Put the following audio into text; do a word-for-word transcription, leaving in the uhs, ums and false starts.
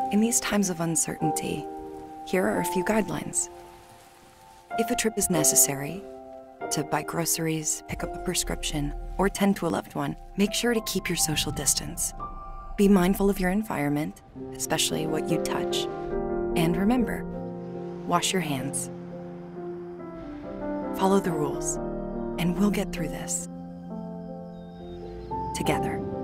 In these times of uncertainty, here are a few guidelines. If a trip is necessary, to buy groceries, pick up a prescription, or tend to a loved one, make sure to keep your social distance. Be mindful of your environment, especially what you touch. And remember, wash your hands. Follow the rules, and we'll get through this together.